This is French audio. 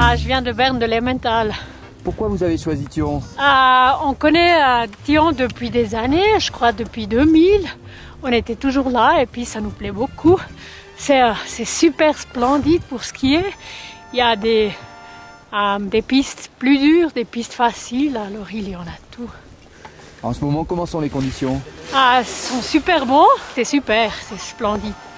Ah, je viens de Berne, de l'Emmental. Pourquoi vous avez choisi Thion? On connaît Thion depuis des années, je crois depuis 2000. On était toujours là et puis ça nous plaît beaucoup. C'est super splendide pour skier. Il y a des pistes plus dures, des pistes faciles, alors il y en a tout. En ce moment, comment sont les conditions? Ah, elles sont super bons, c'est super, c'est splendide.